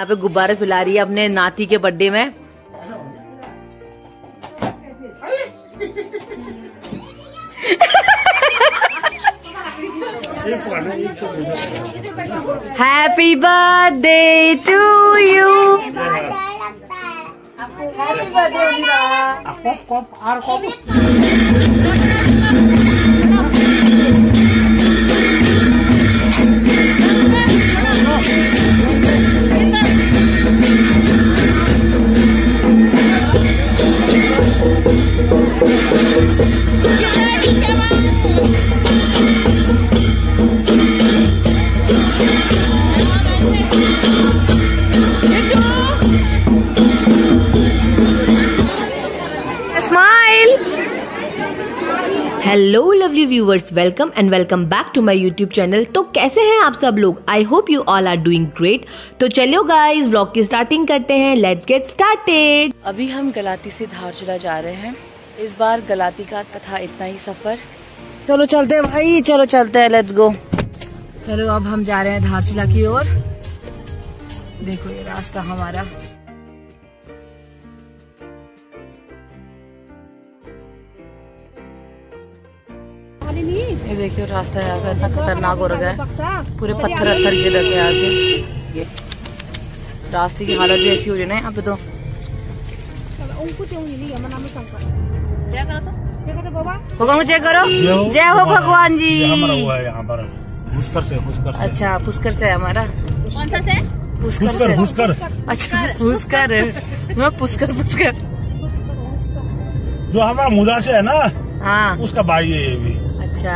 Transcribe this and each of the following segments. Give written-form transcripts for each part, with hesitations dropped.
यहाँ पे गुब्बारे फैला रही है अपने नाती के बर्थडे में। Happy birthday to you. Happy birthday. Hello lovely viewers, welcome and welcome back to my YouTube channel. तो कैसे हैं आप सब लोग? I hope you all are doing great. तो चलिए गाइस, व्लॉग की स्टार्टिंग करते हैं। Let's get started. अभी हम गलाती से धारचूला जा रहे हैं। इस बार गलाती का था इतना ही सफर। चलो चलते हैं भाई, चलो चलते हैं, लेट्स गो। चलो अब हम जा रहे हैं धारचूला की ओर। देखो ये रास्ता हमारा। ये देखियो रास्ता यहाँ का इतना खतरनाक हो रखा है, पूरे पत्थर अत्थर गिर रखे यहाँ से। ये रास्ते की हालत भी ऐसी हो रही है ना यहाँ पे। तो भगवान को चेक करो। जय हो भगवान जी। यहाँ पर पुष्कर से। अच्छा पुष्कर से हमारा। कौन सा से? पुष्कर। अच्छा पुष्कर है। मैं पुष्कर जो हमारा मुदा से है ना, हाँ उसका भाई है ये भी। अच्छा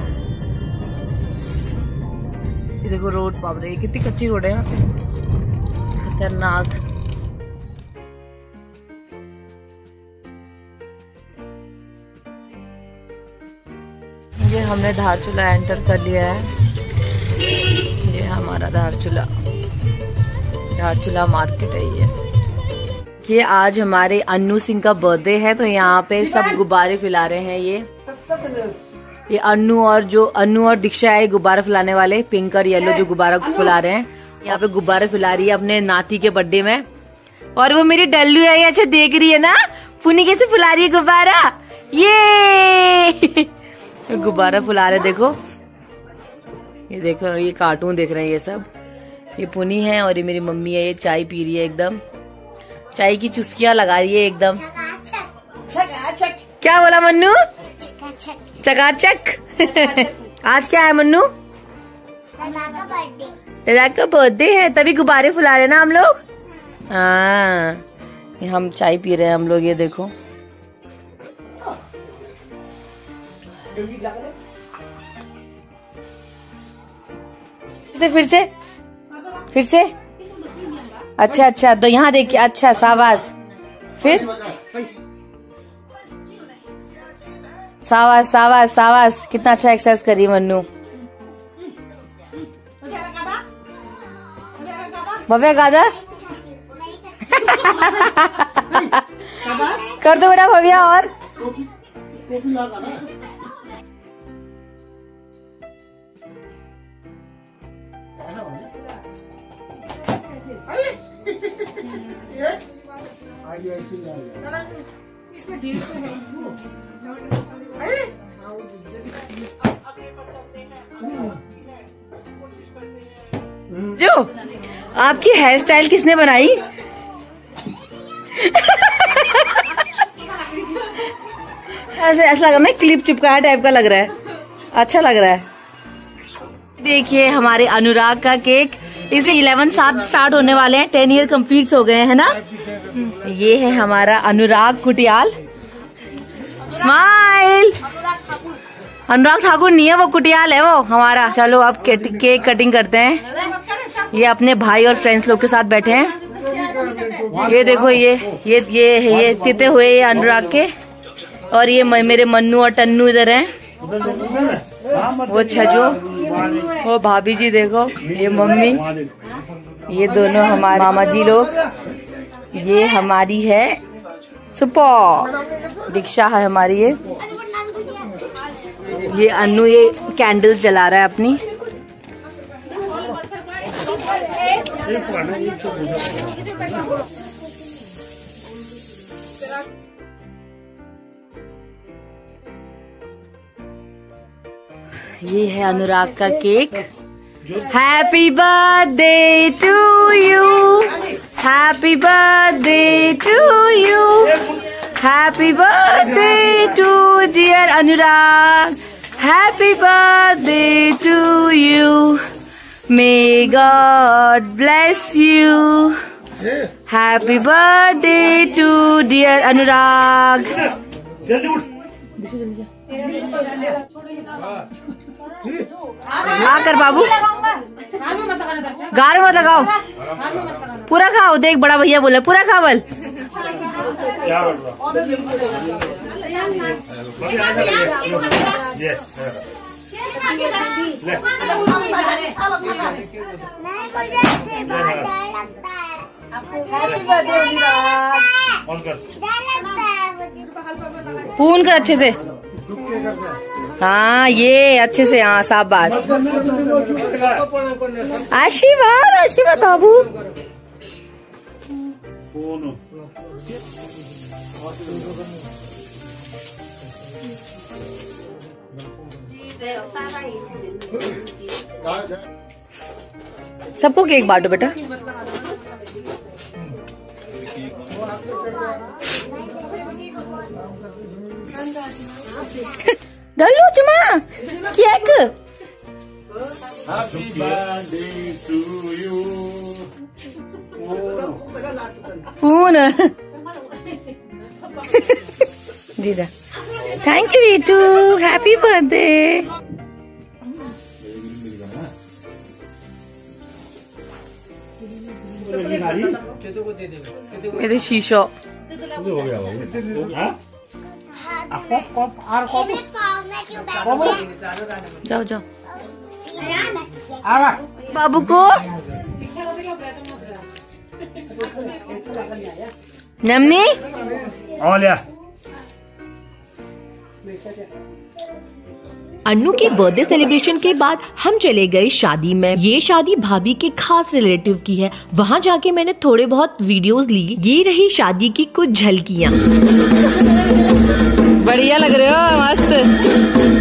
ये देखो रोड, बाप रे कितनी कच्ची रोड है यहाँ पे, खतरनाक। ये हमने धारचूला एंटर कर लिया है। ये हमारा धारचूला मार्केट है ये। कि आज हमारे अन्नू सिंह का बर्थडे है, तो यहाँ पे सब गुब्बारे फैला रहे हैं। ये अन्नू और दीक्षा है गुब्बारा फैलाने वाले, पिंक और येलो जो गुब्बारा फैला रहे हैं। यहाँ पे गुब्बारे फैला रही है अपने नाती के बर्थडे में। और वो मेरी डल्लू है, अच्छा देख रही है ना पुनी कैसे फैला रही है गुब्बारा। ये गुब्बारा फैला रहे, देखो ये देखो, ये कार्टून देख रहे हैं ये सब। ये पुनी है और ये मेरी मम्मी है। ये चाय पी रही है, एकदम चाय की चुस्कियां लगा रही है एकदम। क्या बोला मन्नू? चकाचक। आज क्या है मन्नू? दादा का बर्थडे है, तभी गुब्बारे फुला रहे ना हम लोग। हाँ हम चाय पी रहे हैं हम लोग। ये देखो फिर से। अच्छा तो यहाँ देखिए। अच्छा शाबाश। फिर शाबाश कितना अच्छा एक्सरसाइज करी मन्नू। भव्या गादा कर दो बेटा भव्या। और जो आपकी हेयर स्टाइल किसने बनाई? ऐसा लग रहा है क्लिप चिपकाया टाइप का लग रहा है, अच्छा लग रहा है। देखिए हमारे अनुराग का केक, इसे 11 साल स्टार्ट होने वाले हैं, 10 ईयर कम्प्लीट हो गए हैं ना। ये है हमारा अनुराग कुटियाल। स्माइल। अनुराग ठाकुर नहीं है वो, कुटियाल है वो हमारा। चलो अब केक कटिंग करते हैं। ये अपने भाई और फ्रेंड्स लोग के साथ बैठे हैं। ये देखो ये तीते हुए ये अनुराग के, और ये मेरे मन्नू और टन्नू इधर हैं। वो छजो, वो भाभी जी देखो, ये मम्मी, ये दोनों हमारे मामा जी लोग। ये हमारी है सुपर दीक्षा है हमारी। ये अन्नू ये कैंडल्स जला रहा है अपनी। ये है अनुराग का cake. Happy birthday to you, happy birthday to you, happy birthday to dear Anurag, happy birthday to you, may God bless you, happy birthday to dear Anurag. आकर बाबू गार मत लगाओ, पूरा खाओ। देख बड़ा भैया बोला पूरा खा बल। पून कर अच्छे से। हाँ ये अच्छे से, हाँ साफ बात। आशीर्वाद आशीर्वाद बाबू। सबको केक बांटो बेटा। डल्लू चुमा cake. Happy birthday to you. पून दीदा thank you Ritu, happy birthday. मेरे शीशो हो गया जाओ जाओ बाबू को। नमनी अन्नू के बर्थडे सेलिब्रेशन के बाद हम चले गए शादी में। ये शादी भाभी के खास रिलेटिव की है। वहाँ जाके मैंने थोड़े बहुत वीडियोस ली। ये रही शादी की कुछ झलकियाँ। बढ़िया लग रहे हो, मस्त।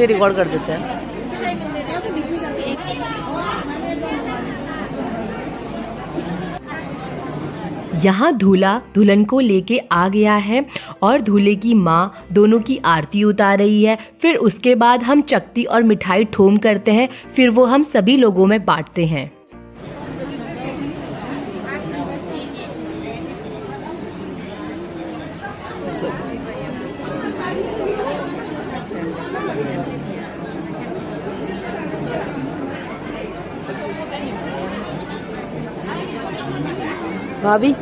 ऐसे रिकॉर्ड कर देते हैं। यहाँ दूल्हा दुल्हन को लेके आ गया है और दूल्हे की माँ दोनों की आरती उतार रही है। फिर उसके बाद हम चकती और मिठाई ठोम करते हैं, फिर वो हम सभी लोगों में बांटते हैं। भाभी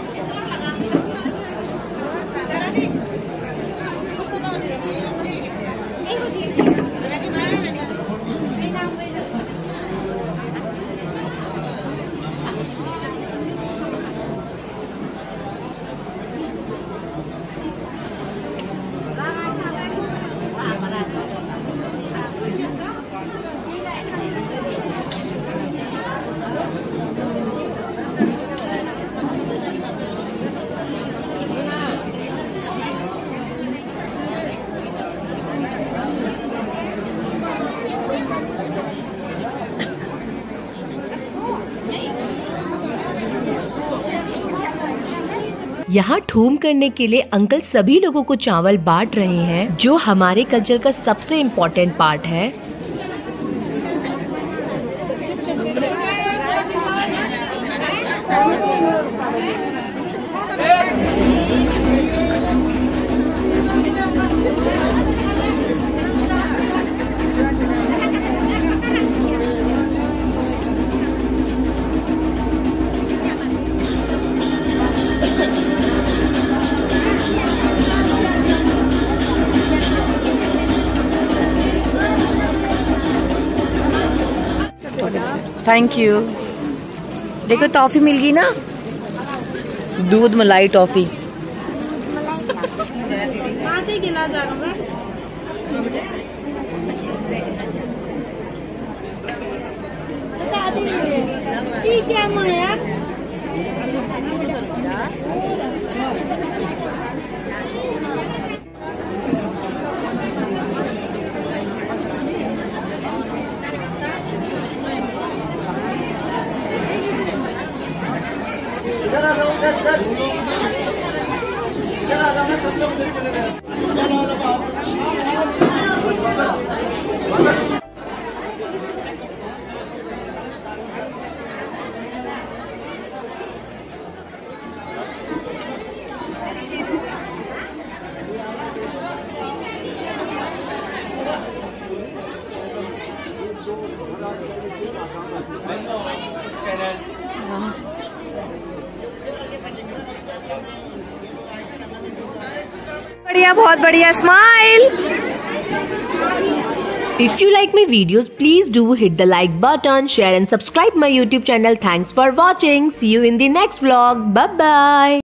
यहाँ ठूम करने के लिए अंकल सभी लोगों को चावल बांट रहे हैं, जो हमारे कल्चर का सबसे इम्पोर्टेंट पार्ट है। Thank you. देखो टॉफी मिल गई ना, दूध मलाई टॉफी। बढ़िया, बहुत बढ़िया। Smile. If you like my videos, please do hit the like button, share and subscribe my YouTube channel. Thanks for watching. See you in the next vlog. Bye bye.